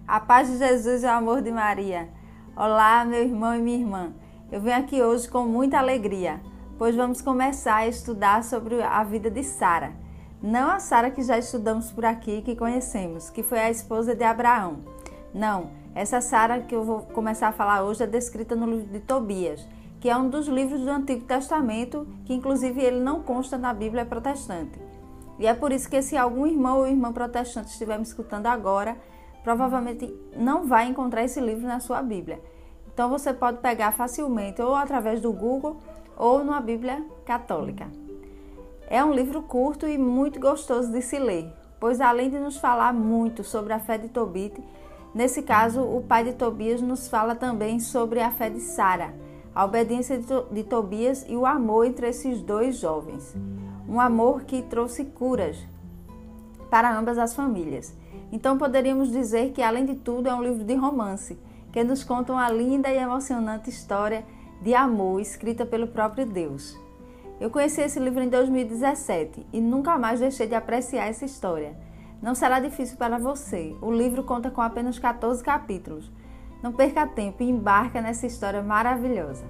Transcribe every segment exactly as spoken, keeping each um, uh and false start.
A paz de Jesus e o amor de Maria. Olá, meu irmão e minha irmã. Eu venho aqui hoje com muita alegria, pois vamos começar a estudar sobre a vida de Sara. Não a Sara que já estudamos por aqui, que conhecemos, que foi a esposa de Abraão. Não, essa Sara que eu vou começar a falar hoje é descrita no livro de Tobias, que é um dos livros do Antigo Testamento, que inclusive ele não consta na Bíblia protestante. E é por isso que se algum irmão ou irmã protestante estiver me escutando agora, provavelmente não vai encontrar esse livro na sua Bíblia. Então você pode pegar facilmente ou através do Google ou numa Bíblia católica. É um livro curto e muito gostoso de se ler, pois além de nos falar muito sobre a fé de Tobit, nesse caso o pai de Tobias nos fala também sobre a fé de Sara, a obediência de Tobias e o amor entre esses dois jovens. Um amor que trouxe curas para ambas as famílias. Então poderíamos dizer que, além de tudo, é um livro de romance, que nos conta uma linda e emocionante história de amor escrita pelo próprio Deus. Eu conheci esse livro em dois mil e dezessete e nunca mais deixei de apreciar essa história. Não será difícil para você, o livro conta com apenas quatorze capítulos. Não perca tempo e embarca nessa história maravilhosa.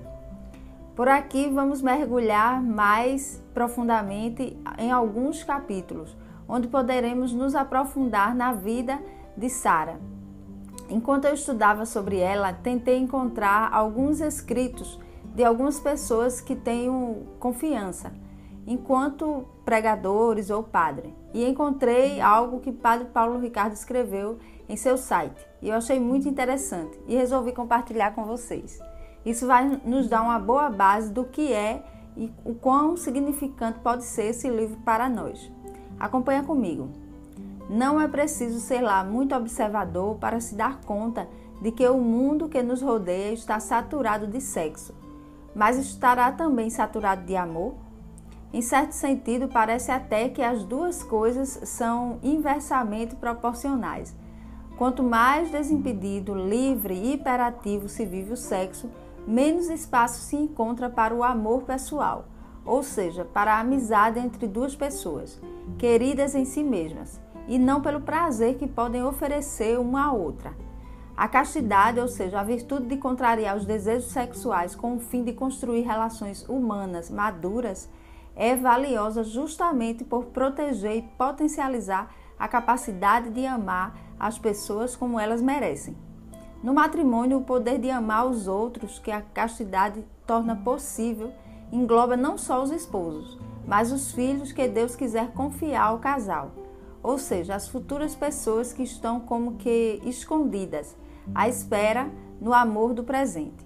Por aqui vamos mergulhar mais profundamente em alguns capítulos, onde poderemos nos aprofundar na vida de Sara. Enquanto eu estudava sobre ela, tentei encontrar alguns escritos de algumas pessoas que tenho confiança, enquanto pregadores ou padre. E encontrei algo que Padre Paulo Ricardo escreveu em seu site. E eu achei muito interessante e resolvi compartilhar com vocês. Isso vai nos dar uma boa base do que é e o quão significante pode ser esse livro para nós. Acompanha comigo. Não é preciso ser lá muito observador para se dar conta de que o mundo que nos rodeia está saturado de sexo, mas estará também saturado de amor? Em certo sentido, parece até que as duas coisas são inversamente proporcionais. Quanto mais desimpedido, livre e hiperativo se vive o sexo, menos espaço se encontra para o amor pessoal, ou seja, para a amizade entre duas pessoas, queridas em si mesmas, e não pelo prazer que podem oferecer uma à outra. A castidade, ou seja, a virtude de contrariar os desejos sexuais com o fim de construir relações humanas maduras, é valiosa justamente por proteger e potencializar a capacidade de amar as pessoas como elas merecem. No matrimônio, o poder de amar os outros que a castidade torna possível engloba não só os esposos, mas os filhos que Deus quiser confiar ao casal, ou seja, as futuras pessoas que estão como que escondidas, à espera no amor do presente.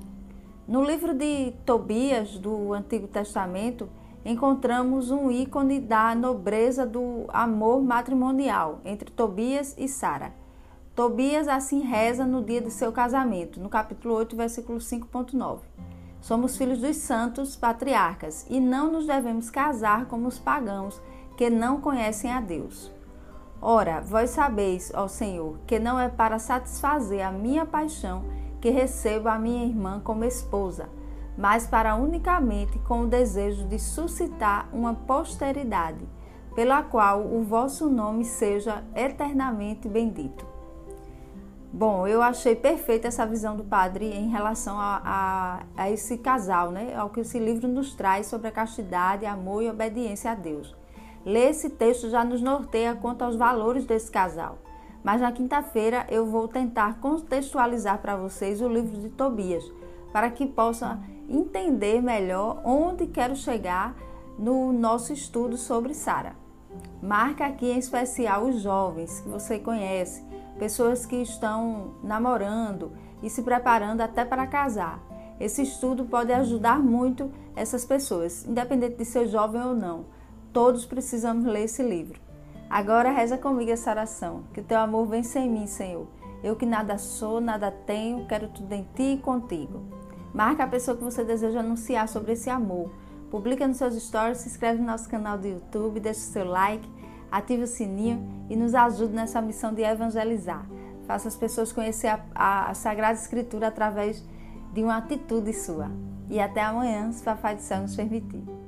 No livro de Tobias, do Antigo Testamento, encontramos um ícone da nobreza do amor matrimonial entre Tobias e Sara. Tobias assim reza no dia de seu casamento, no capítulo oito, versículo cinco ponto nove. Somos filhos dos santos patriarcas e não nos devemos casar como os pagãos que não conhecem a Deus. Ora, vós sabeis, ó Senhor, que não é para satisfazer a minha paixão que recebo a minha irmã como esposa, mas para unicamente com o desejo de suscitar uma posteridade, pela qual o vosso nome seja eternamente bendito. Bom, eu achei perfeita essa visão do padre em relação a, a, a esse casal, né? Ao que esse livro nos traz sobre a castidade, amor e obediência a Deus. Ler esse texto já nos norteia quanto aos valores desse casal. Mas na quinta-feira eu vou tentar contextualizar para vocês o livro de Tobias, para que possam entender melhor onde quero chegar no nosso estudo sobre Sara. Marca aqui em especial os jovens que você conhece, pessoas que estão namorando e se preparando até para casar. Esse estudo pode ajudar muito essas pessoas, independente de ser jovem ou não. Todos precisamos ler esse livro. Agora reza comigo essa oração, que teu amor vença em mim, Senhor. Eu que nada sou, nada tenho, quero tudo em ti e contigo. Marca a pessoa que você deseja anunciar sobre esse amor. Publica nos seus stories, se inscreve no nosso canal do YouTube, deixa o seu like, ative o sininho e nos ajude nessa missão de evangelizar. Faça as pessoas conhecer a, a, a Sagrada Escritura através de uma atitude sua. E até amanhã, se o Papai do Céu nos permitir.